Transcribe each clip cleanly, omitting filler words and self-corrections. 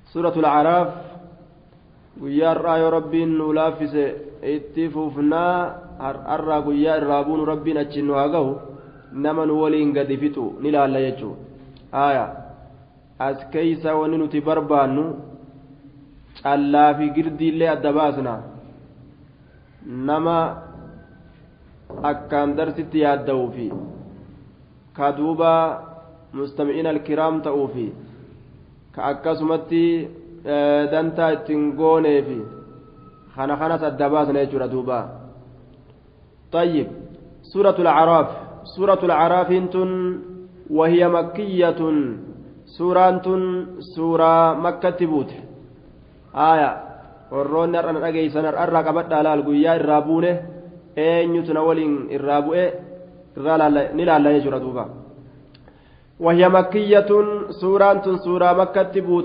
سورة الأعراف guyyaa irraa yoo rabbiin nu laaffise itti fufnaa har'arraa guyyaa irraa buunu rabbiin achi nu haa gahu nama nu waliin gadi fixu ni laalla jechuudha haaya as keeysa wanni nuti barbaannu callaa fi girdiillee adda baasna nama akkaan darsitti yaadda'uu fi ka duuba mustami'iina alkiraam ta'uu fi ka akkasumatti dantaa ittiin goonee fi kanas adda baasna jechuudha duuba طيب سورة الأعراف سورة الأعراف وهي مكية سورة مكة تبوت آية warroonni har'an dhageeysan har'arraa qabadhaa laal guyyaa irraa buune eenyutu na waliin irraa bu'e ni laalla jechuudha duuba وهي مكية سورة مكة تبوت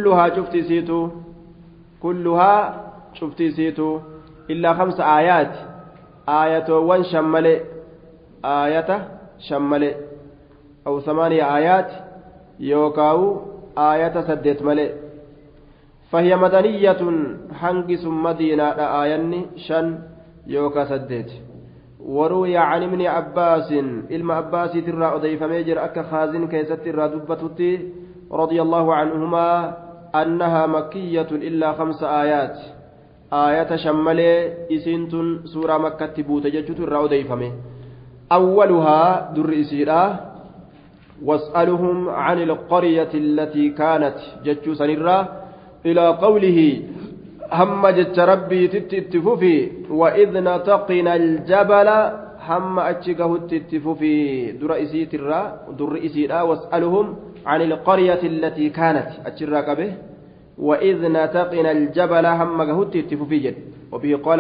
كلها شفتي سيتو إلا 5 آيات آية وان آية شمل أو 8 آيات يوكاو آية سدت ملئ فهي مدنية حنقس مدينة آية شن يوكا سدت وروي عن ابن عباس إلما عباس ترى أضيف ميجر أكا خازن كيست ترى دبتتي رضي الله عنهما أنها مكية إلا 5 آيات آية شمالي إسنت سورة مكة تبوت ججت ترى أضيف أولها در إسيرا واسألهم عن القرية التي كانت جج سنرا إلى قوله هم جج ربي تتففي وإذ نتقنا الجبل هم أتشكه تتففي در إسيرا واسألهم عن القرية التي كانت أتشراك به وإذ نتقنا الجبل هم تتففي جد وبه قال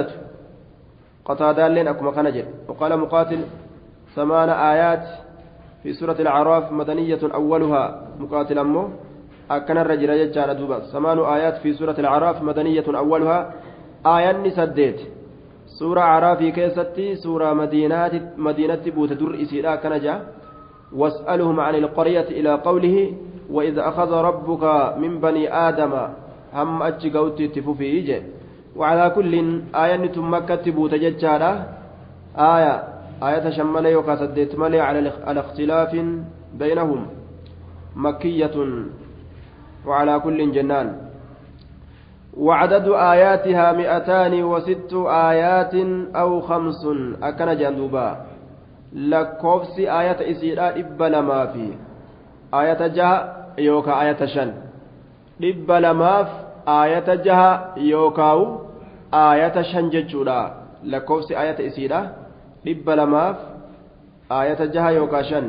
قتادة لين أكما خنجل وقال مقاتل 8 آيات في سورة الأعراف مدنية أولها مقاتل أمه أكن الرجل يجعل دوبا 8 آيات في سورة الأعراف مدنية أولها آية سديت سورة أعراف كيستي سورة مدينة بوت در إسيرا كنجا واسألهم عن القرية إلى قوله وإذ أخذ ربك من بني آدم هم أجقوتي تفوفي إيجي وعلى كل آية مكة بوت ججالة آية شمال يوكا سديت مالي على اختلاف بينهم مكية وعلى كل جنان وعدد آياتها 206 آيات أو 5 أكن جندوبا لكوفس آية إسيرا إبلا ما في آية جها يوكا آية شن إبلا ما في آية جها يوكاو آية شن ججولا لكوفس آية إسيرا إبلا ما في آية جها يوكا شن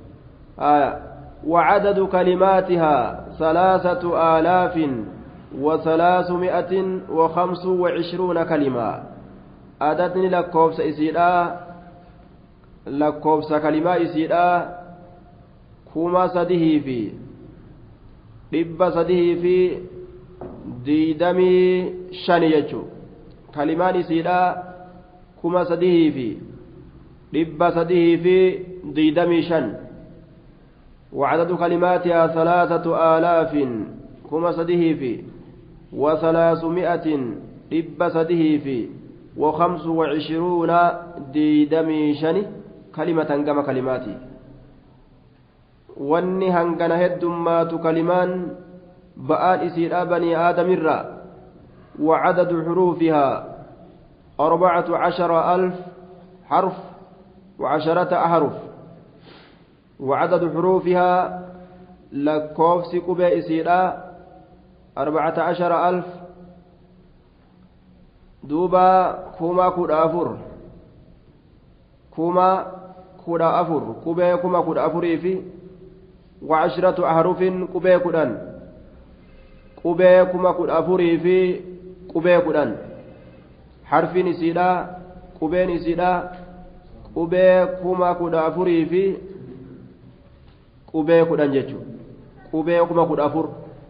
وعدد كلماتها 3325 كلمة عددني لكوبس إسيرا لكوبس كلمة إسيرا كما سده في لب سده في ديدمي شنيجو كلمات إسيرا كما سده في لب سده في ديدمي شن وعدد كلماتها 3000 كما سده في 300 لب سده في 25 ديدمي شني كلمة كما كلماتي واني هنغنا هدمات كلمان بآل إسير بني آدم الرا وعدد حروفها 14,000 حرف و10 أحرف وعدد حروفها لكوفس كوبا إسيرا 14,000 دوبا كوما كودا أفر كوبا كوما كودا أفري في 10 أحرف كوبا كودان كوبا كوما كودا أفري في كوبا كودان حرف إسيرا كوبا إسيرا كوبا كوما كودا أفري في qubee 10 jechuun qubee 14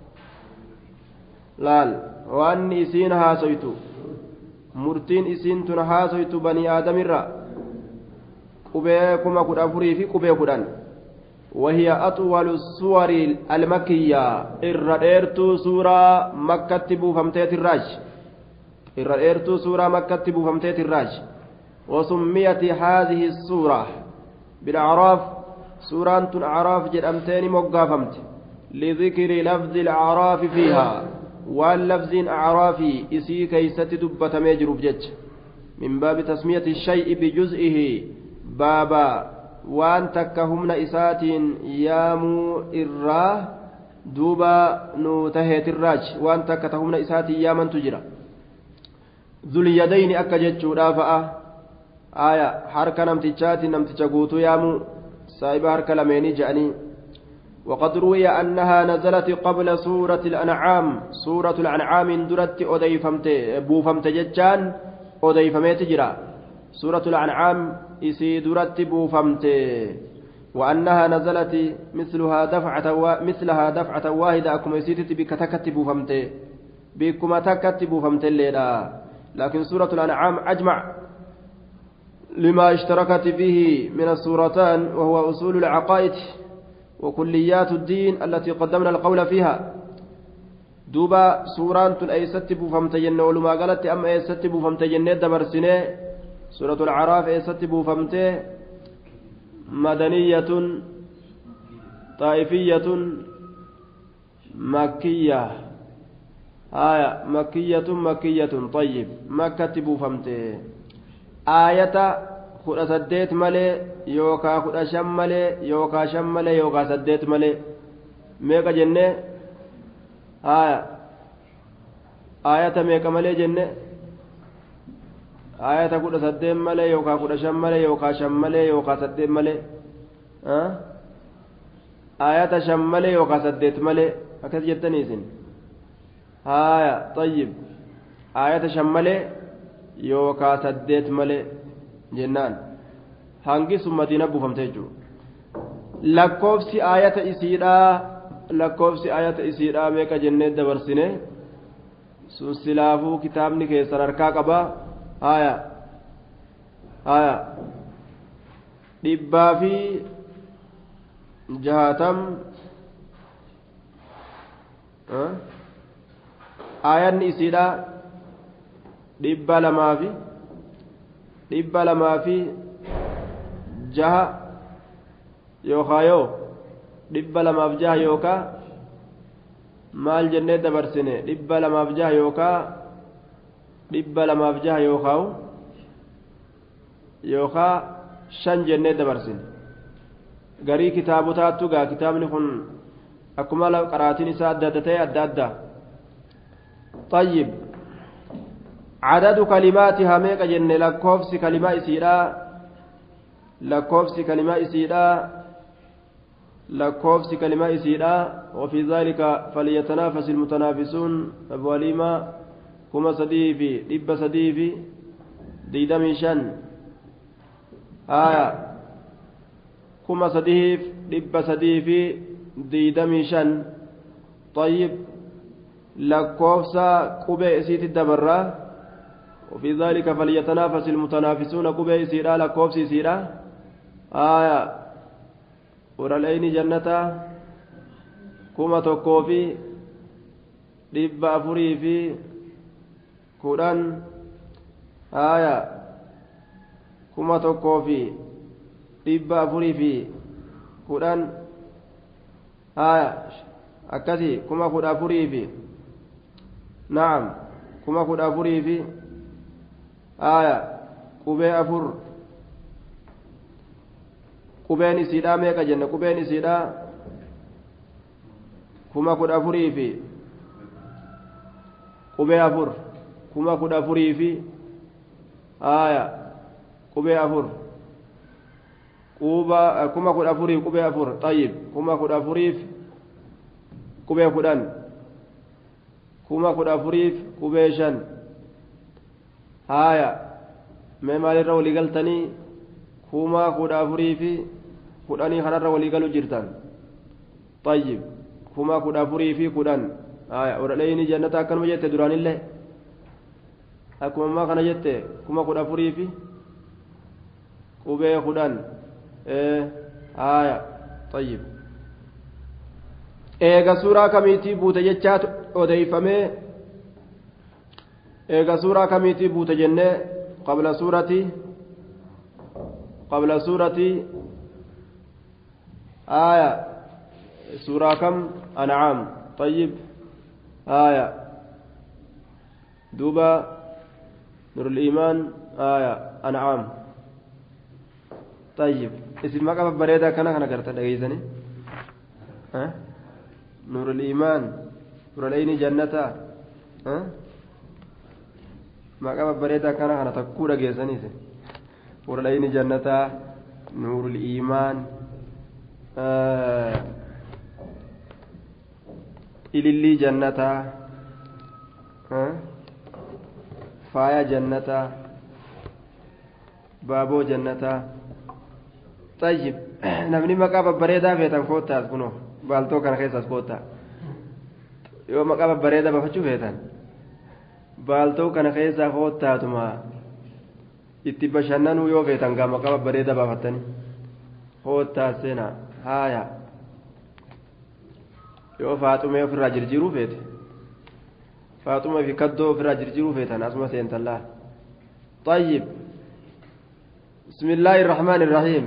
laal waan isiin haasoytu murtiin isiin tun haasoytu banii aadamirra qubee 14 fi qubee 10 وهي أطول السور المكية الرئيرتو سورة مكة بوفمتيت الراج الرئيرتو سورة مكة بوفمتيت الراج وسميت هذه السورة بالأعراف سورة أعراف جرمتين مقافمت لذكر لفظ الأعراف فيها واللفظ أعرافي إسي كيست دبة ميجر بجج من باب تسمية الشيء بجزئه بابا وان تكهمن إسات يامو إراه دوبا نوتهيت الراج وان تكتهمن إسات يامن تجرى ذو اليدين أكجج رافعة آية حركة نمتجات نمتجقوت يامو سايب حركة لميني جاني وقد روي أنها نزلت قبل سورة الأنعام سورة الأنعام درت أديفمت بوفمت ججان أديفمت جرى سورة الأنعام إسي درت بوفمت وأنها نزلت مثلها دفعة واحدة أكما يسيتت بكتكت بوفمت بكما تكت بوفمت الليلة لكن سورة الأنعام أجمع لما اشتركت فيه من السورتان وهو أصول العقائد وكليات الدين التي قدمنا القول فيها دوبا سورة أيست بوفمت جنة ولما قالت أم أيست بوفمت جنة دبرسنة سورة العراف أيست بوفمت مدنية طائفية مكية آية مكية طيب مكة بوفمت آية kudha saddeet malee yookaa kudha shan malee yookaa shan malee yookaa saddeet malee meeqa jenne ayata meeqa malee jenne ayata kudha saddeet malee yookaa kudha shan malee yookaa shan malee yookaa saddeet malee ayata shan malee yookaa saddeet malee akkas jettanii isin طيب ayata shan malee yookaa saddeet malee jennaan hangi sun madiina buufamte jechuudha lakkoofsi ayata isiidhaa meeqa jennee dabarsine sun silaafuu kitaabni keessan harkaa qaba dhibbaa fi jahaatam ayanni isiidhaa dhibba lamaa fi jaha yookaan dhibba lamaaf jaha yookaan maal jennee dabarsine dhibba lamaaf jaha yookaan dhibba lamaaf jaha yookaan shan jennee dabarsine garii kitaabotaattu gaa kitaabni kun akkuma qaraatiin isaa adda adda ta'e adda adda طيب عدد كلماتها ميك جن لكوفس كلمة إسيرا وفي ذلك فليتنافس المتنافسون أبو وليما كما صديفي دب صديفي ديدمشان كما صديف دب صديفي ديدمشان طيب لكوفسا قبي إسيت الدبرة وفي ذلك فليتنافس المتنافسون قبي إسيرا لكوفس إسيرا ورالأين جنة كما تقوفي دب أفري في قرآن كما تقوفي دب أفري في قرآن أكثي كما قد أفري في نعم كما قد أفري في قبي أفر qubeen isiidhaa meeqa jenna qubeen isiidhaa kuma kudha afurii fi qubee afur kuma kudha afurii fi qubee afur kuma kudha afurii qubee afur xayyib kuma kudha afuriif qubee kudhan kuma kudha afuriif qubee shan mee maalirra walii galtanii kuma kudha afurii fi kudhanii kanarra walii galu jirtan طيب kuma kudha afurii fi kudhan oradhayni jannata akkanuma jette duraanillee akkuma ammaa kana jette kuma kudha afurii fi qubee kudhan طيب eega suuraa kamiitii buute jechaatu odeeyfamee eega suuraa kamiitii buute jennee qabla suurati suuraa kam an'aam طيب دوبا نور الإيمان أنعام طيب اسم ما قبل بريدة كنا قرأت دقيقة نور الإيمان نور العين جنة ما قبل بريدة كنا تقول دقيقة نور العين جنة نور الإيمان إللي جنة فايا جنة بابو جنة طيب نمني مقابة بريدة فيتن كوتا كنو بالتو كان خيساس كوتا يوم مقابة بريدة بفتشو فيتن بالتو كان خيسا كوتا تما ittibashannanuu yoo feetan gaa maqaba bareeda baafatanii kootaa seenaa haaya yoo faaxumee ofirraa jirjiiruu feete faaxuma fi kaddoo ofirraa jirjiiruu feetan asuma seentan laal طيب بسم الله الرحمن الرحيم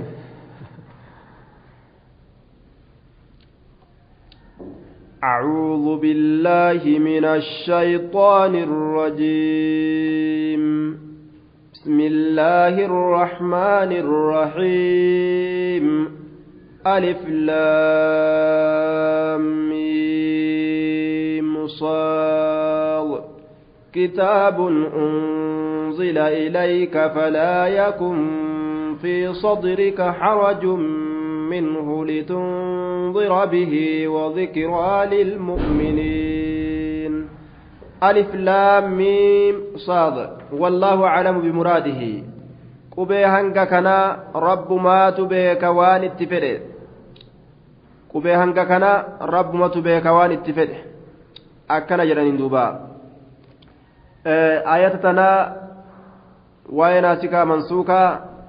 أعوذ بالله من الشيطان الرجيم بسم الله الرحمن الرحيم ألف لام ميم صاد كتاب أنزل إليك فلا يكن في صدرك حرج منه لتنظر به وذكرى للمؤمنين ألف لام ميم صاد والله أعلم بمراده قبي هنگا كنا رب ما تبيك وان اتفده قبي هنگا كنا رب ما تبيك وان اتفده أكنا جرانين دوبا آياتنا ويناسكا منسوكا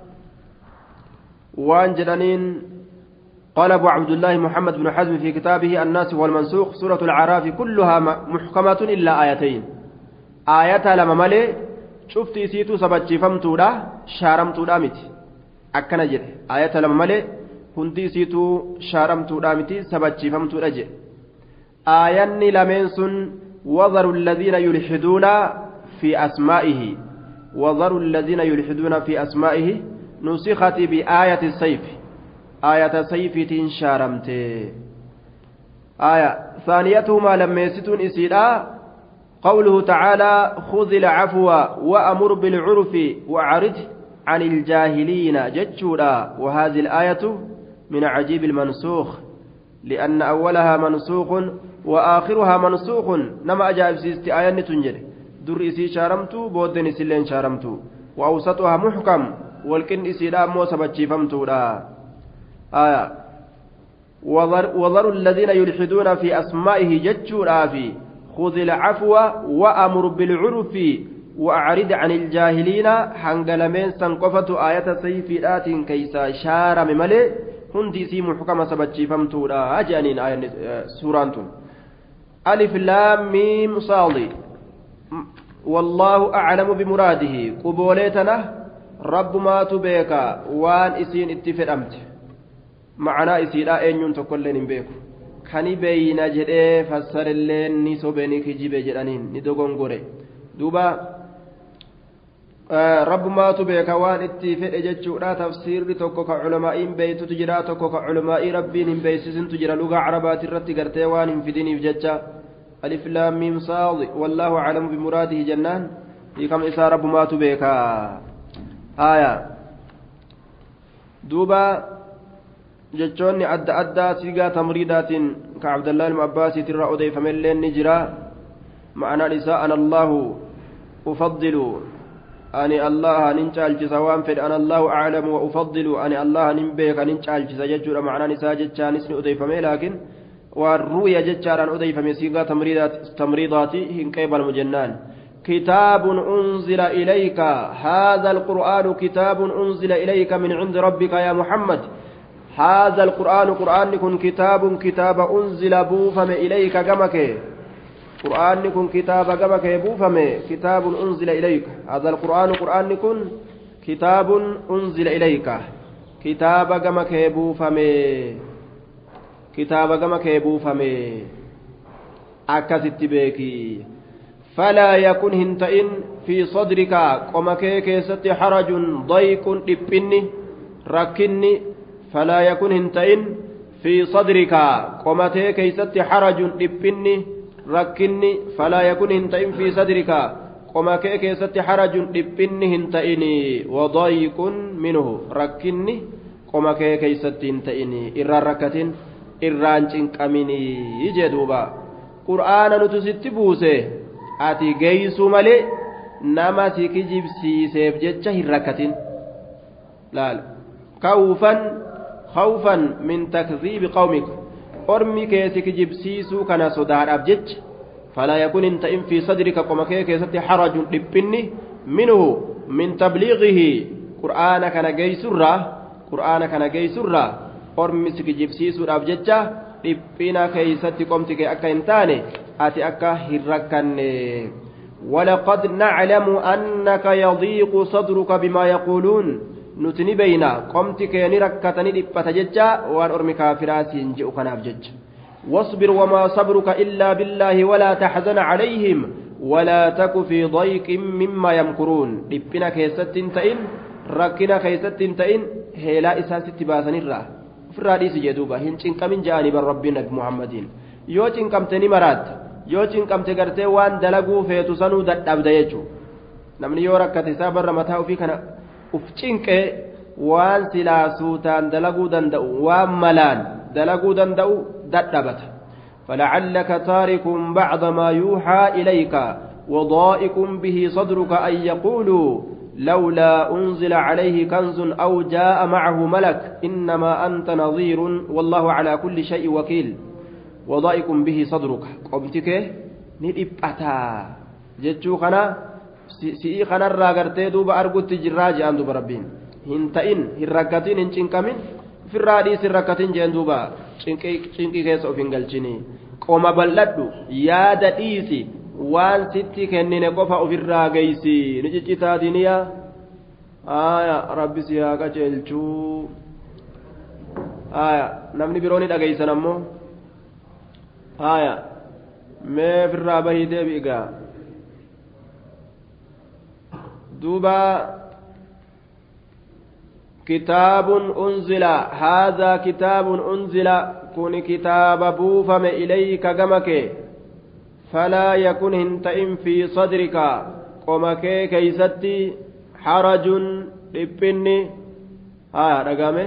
وان جرانين قال أبو عبد الله محمد بن حزم في كتابه الناس والمنسوخ سورة الأعراف كلها محكمة إلا آيتين آية لما ملي شفت سيتو سبتشي فمتودا شارمتودا متي أكنا جد آية لما ملي كنتي سيتو شارمتودا متي سبتشي فمتودا جد آياني لمنسن وذروا الذين يلحدون في أسمائه وذروا الذين يلحدون في أسمائه نسخت بآية السيف آية سيفتين شارمته آية ثانيتهما لما يستون إسيدا قوله تعالى خذ العفو وأمر بالعرف وأعرض عن الجاهلين ججودا وهذه الآية من عجيب المنسوخ لأن أولها منسوخ وآخرها منسوخ نما أجاب سيست آية نتنجر در إسي شارمتو بودن إسيلين شارمتو وأوسطها محكم والكن إسيدا موسى بجيفمتو آية وذروا الذين يلحدون في أسمائه ججورا في خذ العفو وأمر بالعرف وأعرض عن الجاهلين حنقلمين سنقفة آية سيفيات كيسا شار مملئ هندي سي محكمة سبتشي فمتورا أجانين آية سورانتون ألف لام ميم صادي والله أعلم بمراده قبولتنا رب ما تبيك وان إسين اتفر أمت معنى إسيرا أين تقولين بيكو كاني بينا جدي فسر اللين نسوبيني كجيب جدانين ندوغون غوري دوبا رب ما تبيك وان اتفر اججورا تفسير توكو كعلماء بيتو تجرا توكو كعلماء ربين بيسسن تجرا لغة عربات الرتي قرتي وان في ديني بججا ألف لام ميم صاد والله أعلم بمراده جنان يكم إسا رب ما تبيك آية دوبا jechoonni adda addaa siigaa tamriidaatiin ka abdallah ilma abbaasiit irraa odeeffamellee ni jira ma'anaan isaa ana allahu ufaddilu ani allaha nin caalchisa waan fedhe ana allahu aclamu wa ufaddilu ani allaha nin beeka nin caalchisa jechuudha ma'anaan isaa jechaanis ni odeeffame laakiin waan ru'ya jechaadhaan odeeffame siigaa tamriidaati hin qeebalmu jennaan كتاب أنزل إليك هذا القرآن كتاب أنزل إليك من عند ربك يا محمد هذا القرآن قرآن كن كتاب أنزل بوفم إليك جمك قرآن كن كتاب جمك بوفم كتاب أنزل إليك هذا القرآن قرآن كن كتاب أنزل إليك كتاب جمك بوفم كتاب جمك بوفم أكست بيكي فلا يكن هنتئن في صدرك قمك كيست حرج ضيق إبني ركني فلا يكن هنتئن في صدرك قمك كيست حرج إبني ركني فلا يكن هنتئن في صدرك قمك كيست حرج إبني هنتئني وضيق منه ركني قمك كيست هنتئني إرى ركتين إرى انشنك أميني يجدوبا قرآن نتسيت بوسه ati geessu malee nama si kijibsiiseef jecha hin rakkatin laal khawfan min takziibi qawmik ormi kee si kijibsiisuu kana sodaadhaaf jecha falaa yakun hin ta'in fi sadrika qoma kee keessatti harajun dhiphinni minhu min tabliiqihi qur'aana kana geessurraa ormi si kijibsiisuudhaaf jecha dhiphina keeysatti qomti kee akka hin taane ati akka hin rakkanne ولقد نعلم أنك يضيق صدرك بما يقولون نتني بينا قمت كيني ركتني لبتججا وان أرمي كافرات ينجئك نافجج واصبر وما صبرك إلا بالله ولا تحزن عليهم ولا تك في ضيق مما يمكرون لبنا كيست تئن ركنا كيست تئن هلا إساس تباسن الراه فراديس جدوبا هنشن كمن جانب ربنا محمدين يوشن كمتني مرات yoo cinqamte gartee waan dalaguu feetu sanuu dadhabda jechuudha namni yoo rakkate isaa barra mataa ofii kana uf cinqee waan silaa suutaan dalaguu danda'u waan malaan dalaguu danda'u dadhabata فلعلك تارك بعض ما يوحى إليك وضائق به صدرك أن يقولوا لولا أنزل عليه كنز أو جاء معه ملك إنما أنت نظير والله على كل شيء وكيل وضائق به صدرك قمتك ندبتا جتشو خنا سي خنا الراغرتي دوب ارغوت جراجي اندو بربين هنتئن هركتين انچنكمين في الراديس الركتين جندوبا چنقي كيس اوفنغلچني قوما بلدو يا دديسي وان ستي كننه قفا اوفراغيسي نجيتا دنيا ربي سياقا جلچو نمني بروني دغيسن امو mee firraa bahii deebi'igaa duuba kitaabun unzila haadhaa kitaabun unzila kun kitaaba buufame ilayka gama kee falaa yakun hin ta'in fi sadrika qoma kee keeysatti harajun dhiphinni dhagame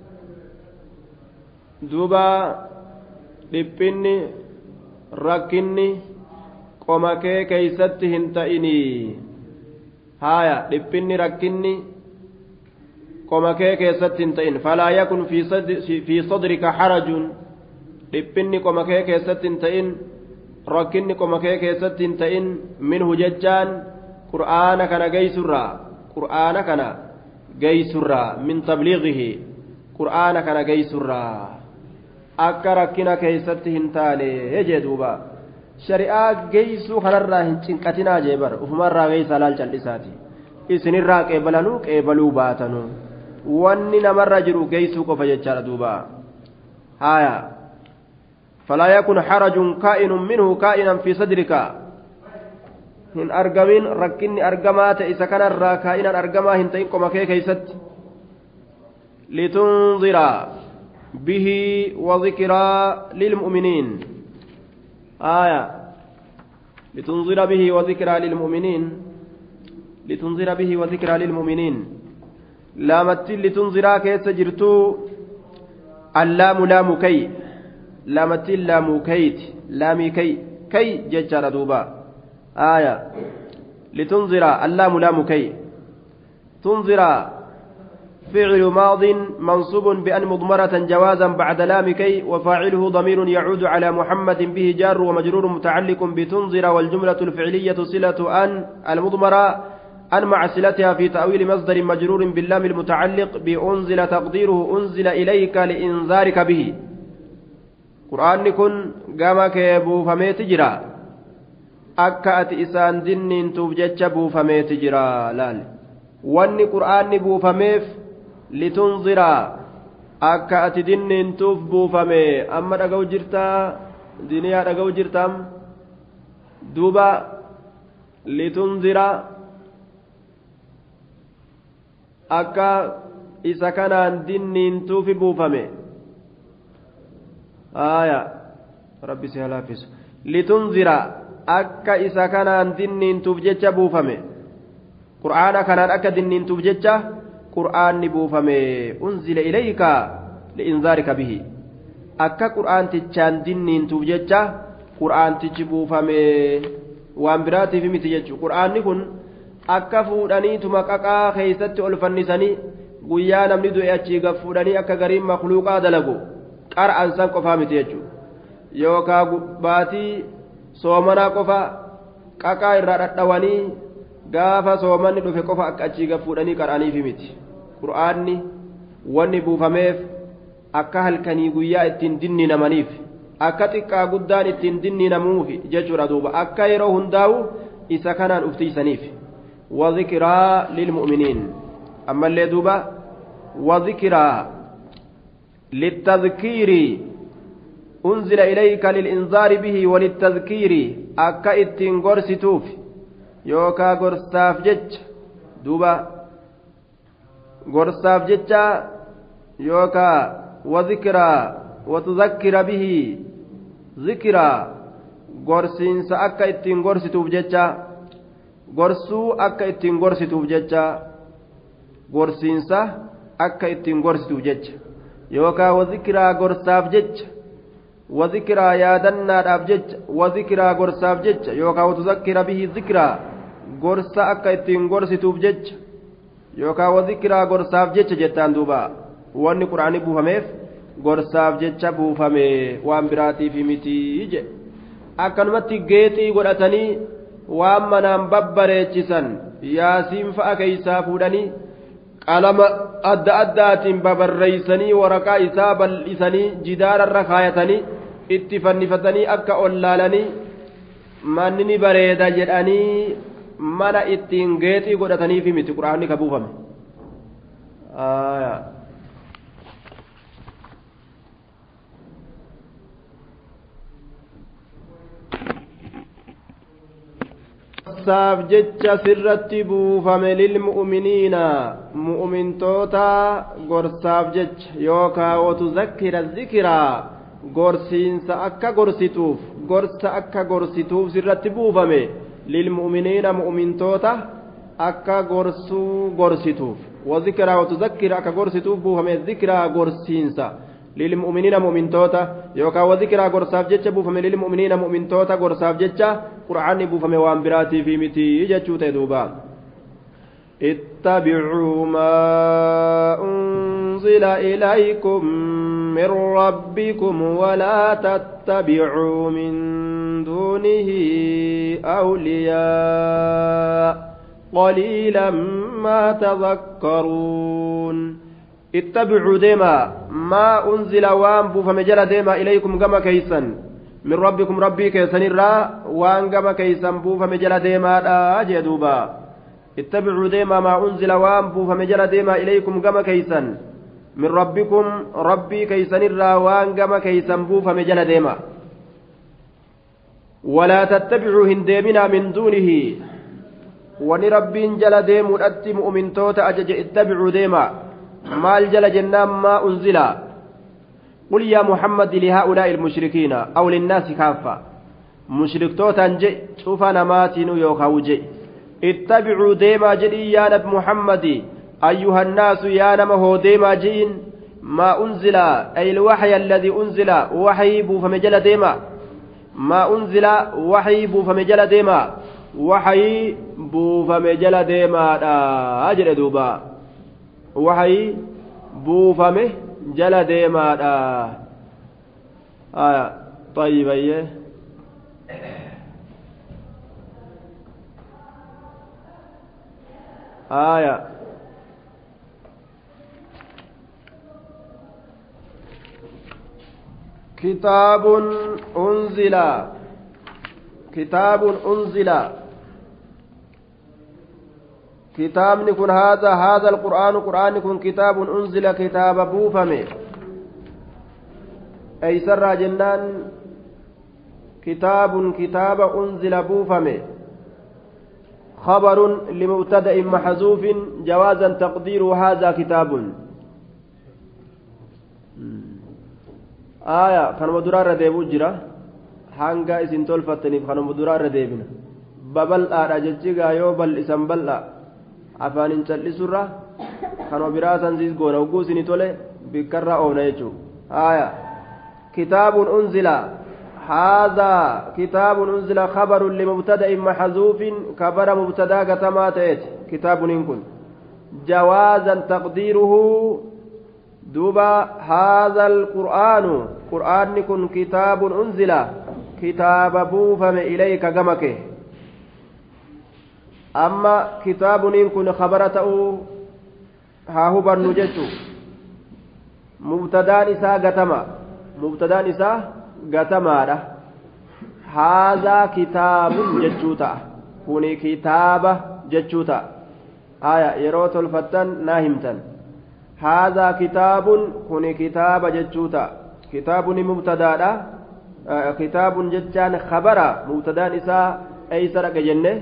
duuba dhiphinni rakkinni qoma kee keeysatti hin ta'inii dhiphinni rakkinni qoma kee keessatti hin ta'in falaa yakun fi sadrika harajun dhiphinni qoma kee keessatti hin ta'in rakkinni qoma kee keessatti hin ta'in minhu jechaan qur'aana kana geeysurraa min tabliiqihi qur'aana kana geeysurraa akka rakkina keessatti hin taane jee duuba shari'aa geeysuu kanarraa hin cinqatinaa jee bar ufumarraa geeysaa laal cal'isaati isinirraa qeebaluu baatanuu wanni namarra jiru geeysuu qofa jechaadha duuba falaa yakun harajun kaa'inun minhu kaa'inan fi sadrika hin argamin rakkinni argamaa ta'e isa kanarraa kaa'inan argamaa hin ta'in qoma kee keeysatti litunzira به وذكرى للمؤمنين لتنذر به وذكرى للمؤمنين لامت لتنذر كيس جرتو اللام لام كي لامت لام كيت لامي كي ججار دوبا لتنذر اللام لام كي تنذر فعل ماض منصوب بأن مضمرة جوازا بعد لام كي وفاعله ضمير يعود على محمد به جار ومجرور متعلق بتنظر والجملة الفعلية صلة أن المضمرة عن معسلتها في تأويل مصدر مجرور باللام المتعلق بأنزل تقديره أنزل إليك لإنذارك به قرآن كن قامك بوفمي تجرى أكأت إسان دنين توبجتش بوفمي تجرى لال واني قرآن بوفميف لتنظر أكأت دنين توف بوفمي أما رقو جرتا دنيا رقو جرتام دوبا لتنظر akka isa kanaan dinniin tuufi buufame aya rabbi si halaafisu litunzira akka isa kanaan dinniin tuuf jecha buufame qur'aana kanaan akka dinniin tuuf jecha qur'aanni buufame unzila ilayka liinzaarika bihi akka qur'aantichaan dinniin tuuf jecha qur'aantichi buufame waan biraatiif miti jechu qur'aanni kun akka fuudhaniituma qaqaa keeysatti ol fannisanii guyyaa namni du'e achii gad fuudhanii akka gariin makluuqaa dalagu qara'an san qofaa miti jechuudha yookaan baatii soomanaa qofa qaqaa irraa dhadhawanii gaafa soomanni dhufe qofa akka achii gad fuudhanii qara'aniifi miti qur'aanni wanni buufameef akka halkanii guyyaa ittiin dinninamaniif akka xiqqaa guddaan ittiin dinninamuufi jechuudha duuba akka yeroo hundaa'u isa kanaan uftiisaniif. وذكرى للمؤمنين أما اللي دوبا وذكرى للتذكير أنزل إليك للإنذار به وللتذكير أكا إتين غرسي توف يوكا غرساف جج دوبا غرساف جج يوكا وذكرى وتذكر به ذكرى غرسين سأكا إتين غرسي توف جج gorsuu akka ittiin gorsituuf jecha gorsiinsa akka ittiin gorsituuf jecha yookaan wazikiraa gorsaaf jecha wazikiraa yaadannaadhaaf jecha wazikiraa gorsaaf jecha yookaan watuzakkira bihi zikiraa gorsa akka ittiin gorsituuf jecha yookaan wazikiraa gorsaaf jecha jettaan duuba wanni quraanii buufameef gorsaaf jecha buufame waan biraatiif mitii je akkanumatti geexii godhatanii waan manaan babbareechisan yaasiin fa'a keeysaa fuudhanii qalama adda addaatiin babarreeysanii waraqaa isaa bal'isanii jidaararra kaayatanii itti fannifatanii akka ollaalanii manni ni bareeda jedhanii mana ittiin geexii godhataniifi miti quraanni ka buufame gorsaaf jecha sirratti buufame lilmu'miniina mu'mintoota gorsaaf jecha yookaa watuzakkira zikiraa gorsiinsa akka gorsituuf gorsa akka gorsituuf sirratti buufame lilmu'miniina mu'mintoota akka gorsuu gorsituuf wazikiraa watuzakkira akka gorsituuf buufame zikiraa gorsiinsa للمؤمنين مؤمنتوتا يوكا وذكرى غرساف جتش بوفم للمؤمنين مؤمنتوتا غرساف جتش قرآن بوفم وانبراتي في متي جتشو تدوبا اتبعوا ما أنزل إليكم من ربكم ولا تتبعوا من دونه أولياء قليلا ما تذكرون اتبعوا ديما ما أنزل وان بوفم جل ديما إليكم كما كيسا من ربكم ربي كيسن الرا وان كما كيسا بوفم جل ديما أجدوبا اتبعوا ديما ما أنزل وان بوفم جل ديما إليكم كما كيسا من ربكم ربي كيسن الرا وان كما كيسا بوفم جل ديما ولا تتبعوا هنديمنا من دونه ونربي جل ديم أتي مؤمن توت أجج اتبعوا ديما maal jala jennaan maa unzila qul yaa muhammad lihaa'ulaa'i ilmushrikiina aw linnaasi kaaffa mushriktootaan je cufa namaatiinu yookaa'u je ittabicuu deemaa jedhii yaa nabi muhammadi ayyuhannaasu yaa nama hoo deemaa je'in maa unzila ay ilwaxya alladii unzila waxyii buufame jala deemaa maa unzila waxyii buufame jala deemaa waxyii buufame jala deemaadha jedhe duuba waxay buufame jala deemaadha طيبايه آية كتاب أنزل كتاب كن هذا القرآن قرآن كن كتاب أنزل كتاب بوفمه أي سر جنان كتاب أنزل بوفمه خبر لمبتدأ محذوف جوازا تقدير هذا كتاب آية كان مدرار ديبو جرا hanga isin tolfattaniif kanuma duraarra deebina babal'aadha jechjigaa yoo bal'isan bal'a afaanin cal'isurra kanuma biraa sansiis goona hogguu isini tole bikkarra oona jechuu haya kitaabun unzila هذا كتاب أنزل خبر لمبتدأ محذوف كبر مبتدأ كتما تأتي كتاب إنكن جوازا تقديره دوبا هذا القرآن قرآن كن كتاب أنزل كتاب بوفم إليك جمك أما كتاب إنكن خبرته ها هو برنجت مبتدأ نساء كتما مبتدأ نساء gatamaadha haazaa kitaabun jechuu ta'a kuni kitaaba jechuu ta'a aya yeroo tolfattan naa himtan haazaa kitaabun kuni kitaaba jechuu ta'a kitaabuni mubtadaadha kitaabun jechaan khabara mubtadaan isaa eeysa dhaqa jenne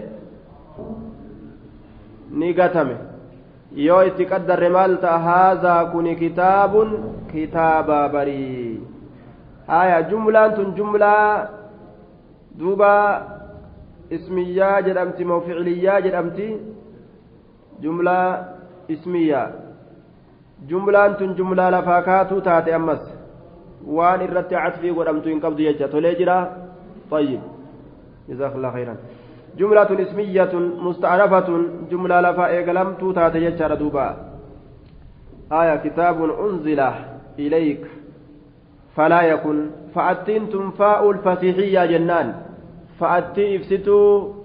ni gatame yoo itti qaddarre maal ta'a haazaa kuni kitaabun kitaaba barii jumlaan tun jumlaa duuba ismiyyaa jedhamti moo ficiliyyaa jedhamti jumlaa ismiyyaa jumlaan tun jumlaa lafaa kaatuu taate ammas waan irratti catfii godhamtu hin qabdu jecha tolee jira طيب جزاك الله خيرا جملة اسمية مستأنفة جملة لفا إيقلمتو تاته جتشار دوبا كتاب أنزل إليك فلا يكن فأتين تنفاء الفسيحية جنان فأتي إفستو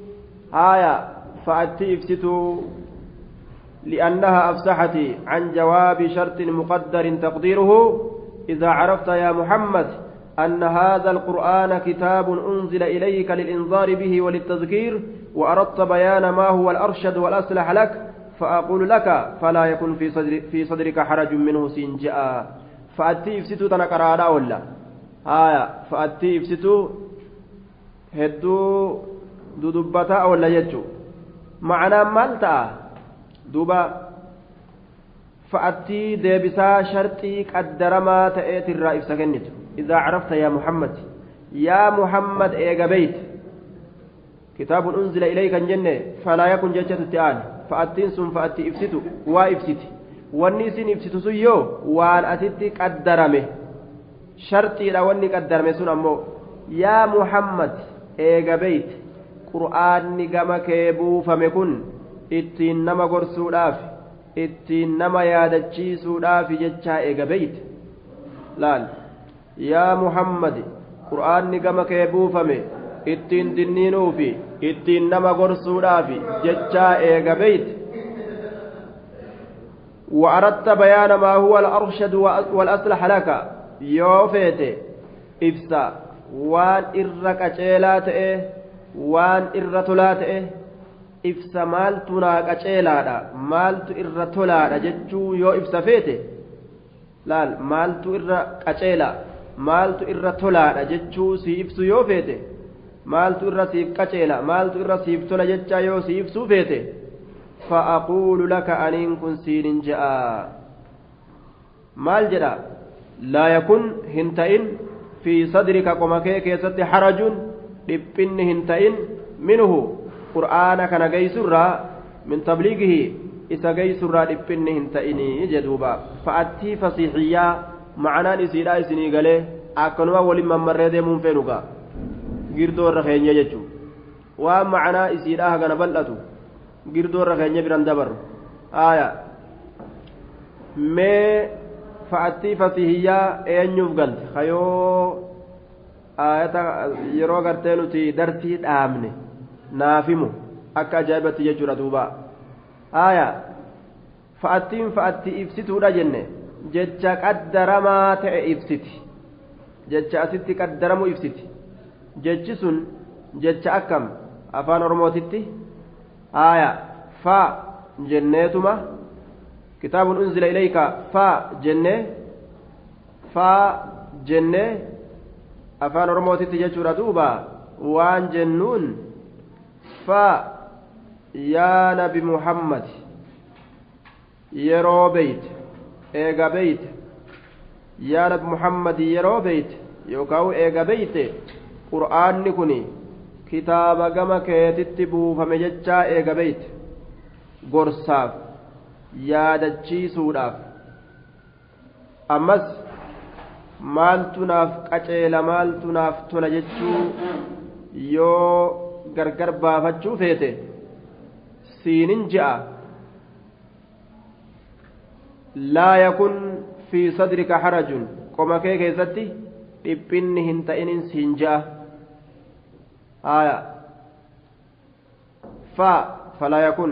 فأتي إفستو لأنها أفسحت عن جواب شرط مقدر تقديره إذا عرفت يا محمد أن هذا القرآن كتاب أنزل إليك للإنذار به وللتذكير وأردت بيان ما هو الأرشد والأصلح لك فأقول لك فلا يكن في صدرك حرج منه سنجاء فأتي إفسituu tana qaraadhaa oolla fa'attii ibsituu hedduu dudubbataa oolla jechuu ma'anaan maal ta'a duuba fa'attii deebisaa sharxii qaddaramaa ta'eetirraa ibsa kennitu idaa carafta yaa muhammad eega beeyt kitaabun unzila ilayka jenne falaa yakun jechatutti aan fa'attiin sun fa'attii ibsitu waa ibsiti wanni isin ibsitu sun yoo waan asitti qaddarame sharxiidha wanni qaddarame sun ammoo yaa muhammad eega beeyt qur'aanni gama kee buufame kun ittiin nama gorsuudhaaf ittiin nama yaadachiisuudhaaf jechaa eega beeyt laal yaa muhammad qur'aanni gama kee buufame ittiin dinniinuufi ittiin nama gorsuudhaaf jechaa eega beeyt وأردت بيان ما هو الأرشد والأصلح لك يوفيت إفسا وان إرك أجيلات وان إرتلات إفسا مالتنا أجيلات مالت إرتلات ججو يو إفسا فيت لا مالت إرك أجيلا مالت إرتلات ججو سي إفسو يوفيت مالت إرسيف أجيلا مالت إرسيف تلا ججا يو سي إفسو فيت فأقول لك أن كن سين جاء مال جرا لا يكن هنتئن في صدرك قمكيك يسد حرج لبن هنتئن منه قرآن كان جيسرا من تبليغه إذا جيسرا لبن هنتئن جدوبا فأتي فصيحية معنا نسيرا سنيغالي أكنوا ولما مرد منفنوكا girdoo irra keenya jechuun waan macanaa isiidhaa hagana bal'atu girdoo irra keenya biran dabarru mee fa'attii fasihiyyaa eenyuuf galte kayoo ayata yeroo gartee nuti dartii dhaabne naafimu akka ajaa'ibatti jechuudha duuba آية فأتي إفسيتو رجنة جتشا قدر ما إفسيتي جتشا أسيتي قدر مو إفسيتي جتشسون جتشا أكم أفان رموتتي آية فا جنيتما كتاب أنزل إليك فا جنة أفان رموتتي جتشورا دوبا وان جنون فا يا نبي محمد yeroo beeyte eega beeyte yaa nabi muhammad yeroo beeyte yookaan eega beeyte qur'aanni kun kitaaba gama keetitti buufame jechaa eega beeyte gorsaaf yaadachiisuudhaaf ammas maaltu naaf qaceela maaltu naaf tola jechuu yoo gargar baafachuu feete siinin ja'a لا يكن في صدرك حرج كما كيستي إبن هنتين سنجا آية فلا يكن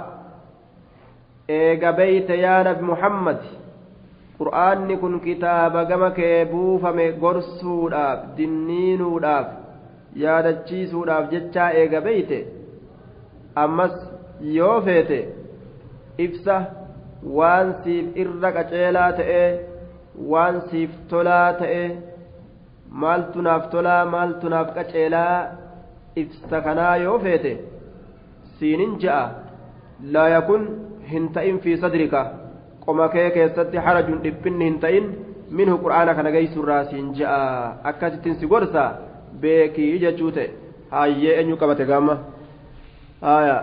إيجا بيت يا نبي محمد قرآن كن كتاب كما كيبو فمي قرسو داب دنينو داب يا دجيسو داب جتشا إيجا بيت أمس يوفيت إفسه waan siif irra qaceelaa ta'e waan siif tolaa ta'e maaltu naaf tolaa maaltu naaf qaceelaa ibsa kanaa yoo feete siinin ja'a laa yakun hin ta'in fi sadrika qoma kee keessatti harajun dhiphinni hin ta'in minhu qur'aana kana geessurraa siin ja'a akkasittiin si gorsa beekii jechuu ta'e hayyee eenyu qabate gaama aayaa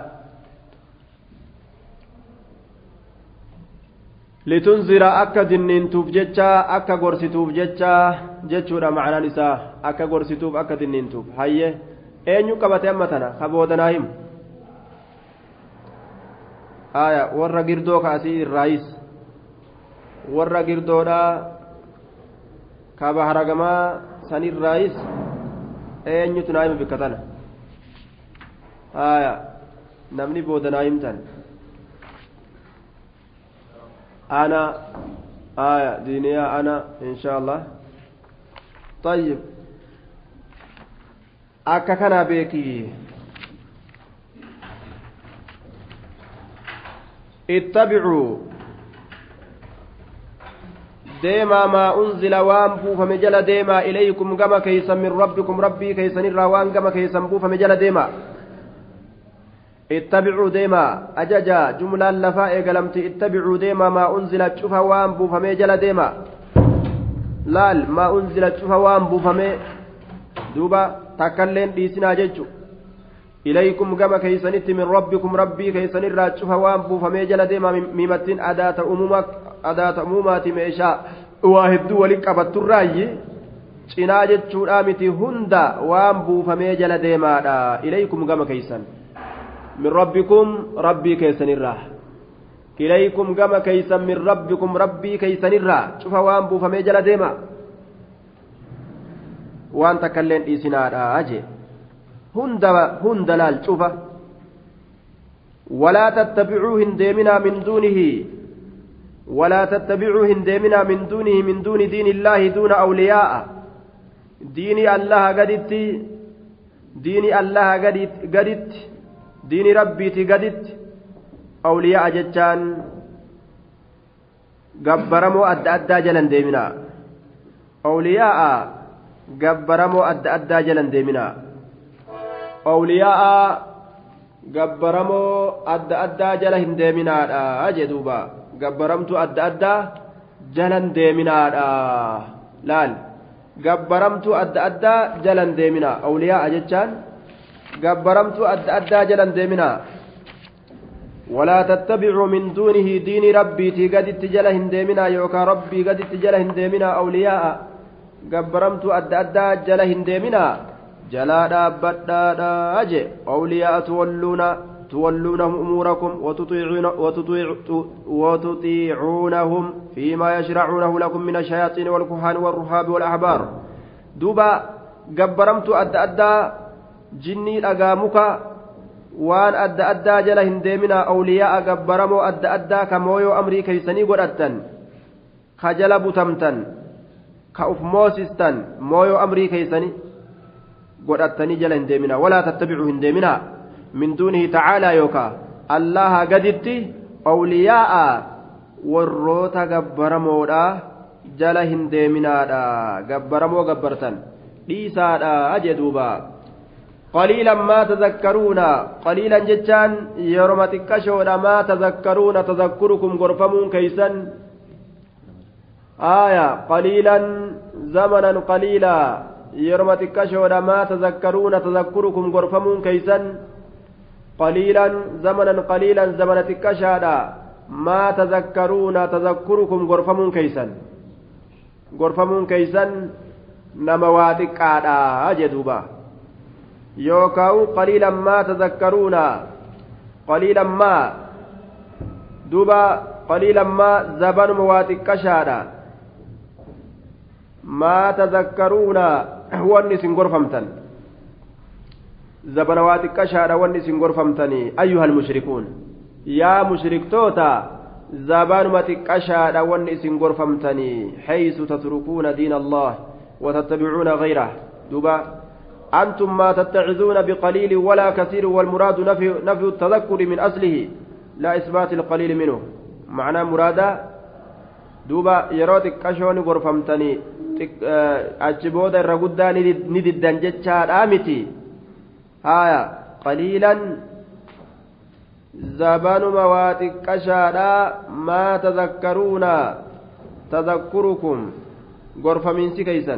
لتنذر أكا دنينتوف جتشا أكا غورسيتوف جتشا جتشورا معنى نساء أكا غورسيتوف أكا دنينتوف هاي أين يقبت أمتنا خبودناهم آية ورّا قردو كاسي الرئيس ورّا قردو دا كابا هرقما سني الرئيس أين يتناهم بكتنا آية نمني بودناهم تن أنا آية دينية أنا إن شاء الله طيب أكا كان بيكي اتبعوا ديما ما أنزل وانبو فمجل ديما إليكم كما كيسا من ربكم ربي كيسا نروان كما كيسا بو فمجل ديما اتبعوا ديما أججا جملة لفاء قلمت اتبعوا ديما ما أنزلت شوفا وانبو فمجل ديما لال ما أنزلت شوفا وانبو فمي دوبا تكلين بيسنا ججو إليكم كما كيسنت من ربكم ربي كيسن الرات شوفا وانبو فمجل ديما ميمتين أداة أمومات ميشا واحد ولك أبت الرأي cinaa jechuudha miti hunda waan buufamee jala deemaadha ilaykum gama keeysan min rabbikum rabbii keeysanirraa ilaykum gama keeysan min rabbikum rabbii keeysanirraa cufa waan buufamee jala deema waan takkalleen dhiisinaadha aje hunda laal cufa ولا تتبعوا هندمنا من دونه ولا تتبعوا هندمنا من دونه من دون دين الله دون أولياء دين الله قدت دين الله قدت دين ربي قدت أولياء جتان قبرموا أدى جلن ديمنا أولياء قبرموا أدى جلن ديمنا أولياء gabbaramoo adda addaa jala hin deeminaadha jedhuuba gabbaramtu adda addaa jala hin deeminaadha laal gabbaramtu adda addaa jala hin deemina awliyaa jechaan gabbaramtu adda addaa jala hin deemina ولا تتبعوا من دونه دين ربي تجدت جل هندمنا يوكا ربي قدت جل هندمنا أولياء قبرمت أدى أدى جل هندمنا جلا دابدا أجي أولياء تولونهم أموركم وتطيعونهم فيما يشرعونه لكم من الشياطين والكهان والرهاب والأحبار دوبا قبرمت أدى أدى جني أقامك waan adda addaa jala hin deeminaa awliyaa gabbaramoo adda addaa ka mooyoo amrii keeysanii godhattan ka jala butamtan ka uf moosistan mooyoo amrii keeysanii godhattanii jala hin deeminaa walaa tattabicuu hin deeminaa min duunihi tacaalaa yookaa allaha gaditti awliyaa'a warroota gabbaramoodha jala hin deeminaadha gabbaramoo gabbartan dhiisaadha jedhuuba qaliilan maa tazakkaruuna qaliilan jechaan yeroma xiqqashoodha maa tazakkaruuna tazakkurukum gorfamuun keeysan aaya qaliilan zamanan qaliilaa yeroma xiqqashoodha maa tazakkaruuna tazakkurukum gorfamuun keeysan qaliilan zamanan qaliilan zamana xiqqashaadha maa tazakkaruuna tazakkurukum gorfamuun keeysan nama waa xiqqaadha jedhuuba yookaan qaliilan maa tazakkaruuna qaliilan maa duuba qaliilan maa zabanuma waa xiqqashaadha maa tazakkaruuna wanni isin gorfamtan zabana waa xiqqashaadha wanni isin gorfamtanii ayyuhal mushrikuun yaa mushriktoota zabanuma xiqqashaadha wanni isin gorfamtanii haysu tatrukuuna diina allah وتتبعون غيره دبا أنتم ما تتعظون بقليل ولا كثير والمراد نفي التذكر من أصله لا إثبات القليل منه معنى مرادا دوبا يروتك كشوني غرفمتني أجبودا الرقودا ندي الدنجتشار آمتي هايا قليلا زبان مواتك كشارا ما تذكرون تذكركم gorfamiinsi keeysan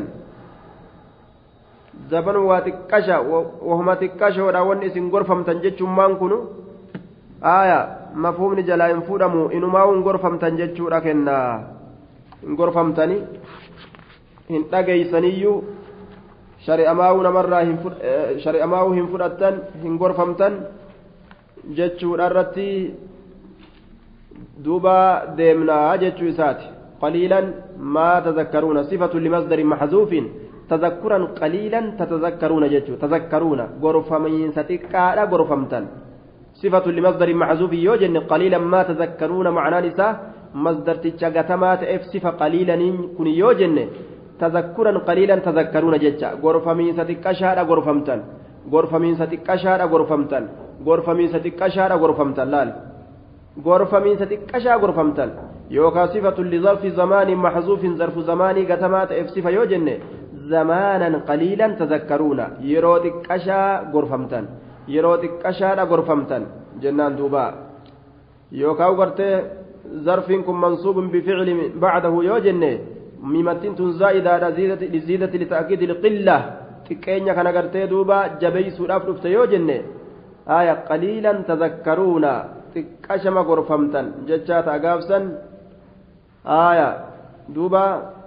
zaban waa xiqqasha wahuma xiqqashoodha wanni isin gorfamtan jechummaan kunu aaya mafhumni jalaa hin fudhamu inumaa hin gorfamtan jechuudha kennaa hin gorfamtani hin dhageeysaniyyuu shari'amaa'uu hin fudhattan hin gorfamtan jechuudha irratti duuba deemnaa jechuu isaati قليلا ما تذكرون صفة لمصدر محذوف تذكرا قليلا تتذكرون جتو تذكرون غرفمين ستكالا غرفمتن صفة لمصدر محذوف يوجن قليلا ما تذكرون معنى نساء مصدر تجاغتمات اف صفة قليلا كن يوجن تذكرا قليلا تذكرون جتا غرفمين ستكاشا غرفمتن غرفمين ستكاشا غرفمتن غرفمين ستكاشا غرفمتن لال غرفمين ستكاشا غرفمتن يوكا صفة لظرف زمان محذوف ظرف زماني قتمات افسف يوجن زمانا قليلا تذكرون يروتك أشا غرفمتن يروتك أشا غرفمتن جنان دوبا يوكا وقرت ظرفكم منصوب بفعل بعده يوجن ميمتين زائدة لزيدة لتأكيد القلة تكينيا كان قرت دوبا جبيس الأفرف يوجن آية قليلا تذكرون تكشم غرفمتن ججات أقافسا آية دوبا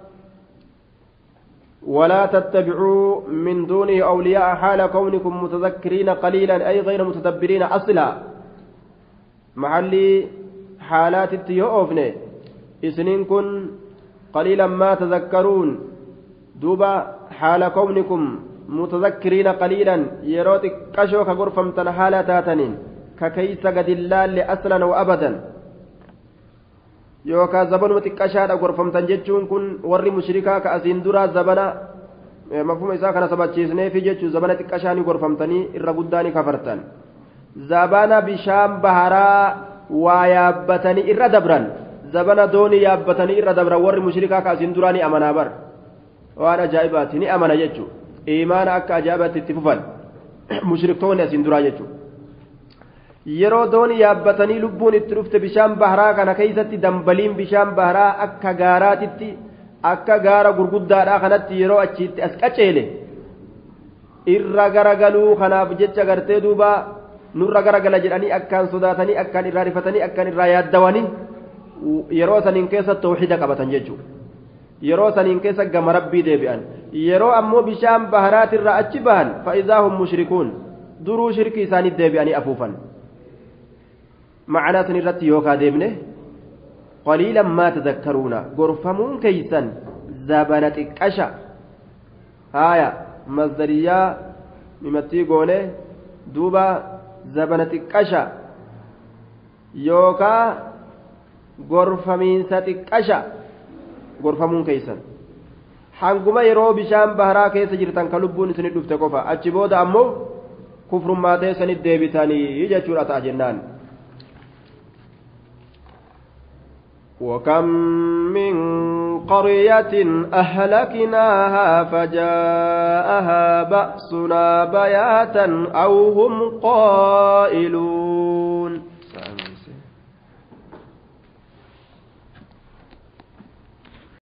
ولا تتبعوا من دونه أولياء حال كونكم متذكرين قليلا أي غير متدبرين أصلا محلي حالات التيوفن إسنين كن قليلا ما تذكرون دوبا حال كونكم متذكرين قليلا يروتك كشوك غرفمتن حالاتاتنين ككيس قد الله أصلا وأبدا yookaan zabanuma xiqqashaadha gorfamtan jechuun kun warri mushrikaa ka asiin duraa zabana mafhuma isaa kana sabachiisneefi jechuun zabana xiqqashaanii gorfamtanii irra guddaanii kafartan zabana bishaan baharaa waa yaabbatanii irra dabran zabana doonii yaabbatanii irra dabran warri mushrikaa ka asiin duraa ni amanaa bar waan ajaa'ibaati ni amana jechuun imaana akka ajaa'ibaatti itti fufan mushriktoonni asiin duraa jechuun. yeroo doonii yaabbatanii lubbuun itti dhufte bishaan baharaa kana keessatti dambaliin bishaan baharaa akka gaaraatitti akka gaara gurguddaadhaa kanatti yeroo achiitti as qaceele irra garagaluu kanaaf jecha gartee duuba nurra garagala jedhanii akkaan sodaatanii akkaan irraa rifatanii akkaan irraa yaaddawanii yeroo saniin keessa tawxiida qabatan jechuudha yeroo saniin keessa gama rabbii deebi'an yeroo ammoo bishaan baharaatirraa achi bahan fa'iizaa hum mushrikuun duruu shirkii isaanii deebi'anii afuufan. معنى سنرتي يوكا ديبنه قليلا ما تذكرون غرفمون كيسا زبنة كشا هايا مصدرية ممتي قوله دوبا zabana xiqqasha yookaa gorfamiinsa xiqqasha gorfamuun keeysan hanguma yeroo bishaan baharaa keessa jirtan ka lubbuun isinit dhufte qofa achi booda ammoo kufrummaa teessanit deebitanii jechuudha ta'a jennaan وكم من قرية أهلكناها فجاءها بأسنا بياتا أو هم قائلون